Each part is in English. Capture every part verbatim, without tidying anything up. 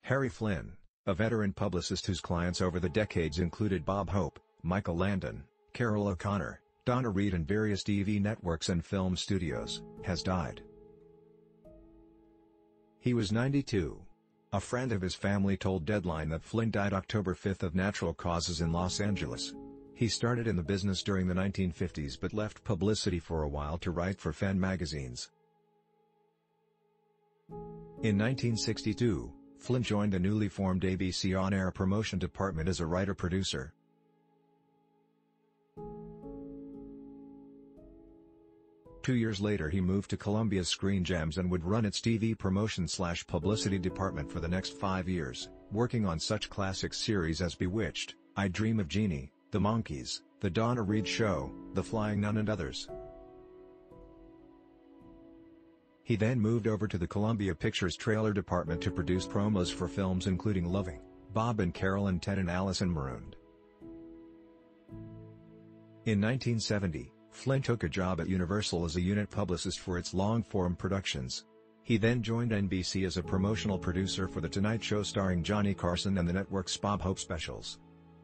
Harry Flynn, a veteran publicist whose clients over the decades included Bob Hope, Michael Landon, Carroll O'Connor, Donna Reed and various T V networks and film studios, has died. He was ninety-two. A friend of his family told Deadline that Flynn died October fifth of natural causes in Los Angeles. He started in the business during the nineteen fifties but left publicity for a while to write for fan magazines. In nineteen sixty-two, Flynn joined the newly formed A B C on-air promotion department as a writer-producer. Two years later he moved to Columbia's Screen Gems and would run its T V promotion-slash-publicity department for the next five years, working on such classic series as Bewitched, I Dream of Jeannie, The Monkees, The Donna Reed Show, The Flying Nun and others. He then moved over to the Columbia Pictures trailer department to produce promos for films including Loving, Bob and Carol and Ted and Alice and Marooned. In nineteen seventy, Flynn took a job at Universal as a unit publicist for its long-form productions. He then joined N B C as a promotional producer for The Tonight Show starring Johnny Carson and the network's Bob Hope specials.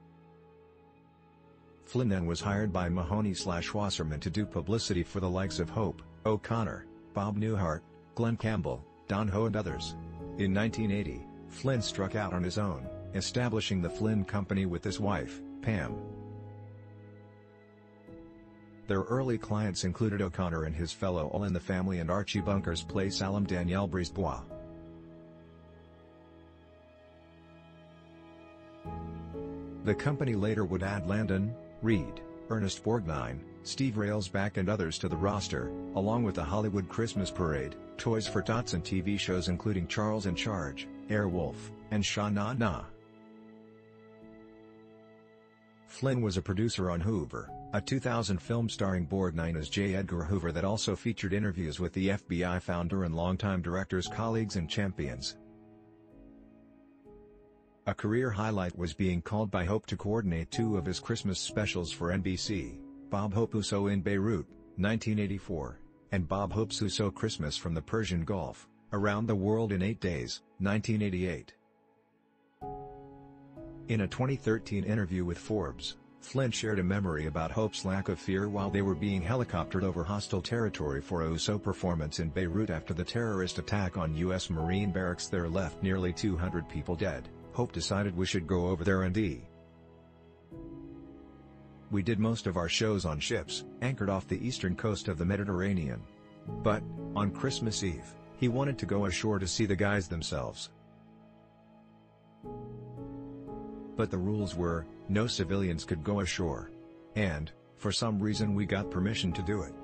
Flynn then was hired by Mahoney slash Wasserman to do publicity for the likes of Hope, O'Connor, Bob Newhart, Glen Campbell, Don Ho and others. In nineteen eighty, Flynn struck out on his own, establishing the Flynn Company with his wife, Pam. Their early clients included O'Connor and his fellow All in the Family and Archie Bunker's Place alum Danielle Brisebois. The company later would add Landon, Reed, Ernest Borgnine, Steve Railsback and others to the roster, along with the Hollywood Christmas Parade, toys for Tots and T V shows including Charles in Charge, Airwolf, and Sha Na Na. Flynn was a producer on Hoover, a two thousand film starring Borgnine as J. Edgar Hoover that also featured interviews with the F B I founder and longtime director's colleagues and champions. A career highlight was being called by Hope to coordinate two of his Christmas specials for N B C, Bob Hope U S O in Beirut, nineteen eighty-four, and Bob Hope's U S O Christmas from the Persian Gulf, Around the World in Eight Days, nineteen eighty-eight. In a twenty thirteen interview with Forbes, Flynn shared a memory about Hope's lack of fear while they were being helicoptered over hostile territory for a U S O performance in Beirut after the terrorist attack on U S Marine barracks there left nearly two hundred people dead. Hope decided we should go over there and e. We did most of our shows on ships, anchored off the eastern coast of the Mediterranean. But, on Christmas Eve, he wanted to go ashore to see the guys themselves. But the rules were, no civilians could go ashore. And, for some reason we got permission to do it.